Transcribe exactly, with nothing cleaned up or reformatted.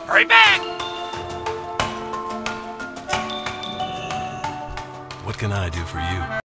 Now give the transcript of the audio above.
Hurry back! What can I do for you?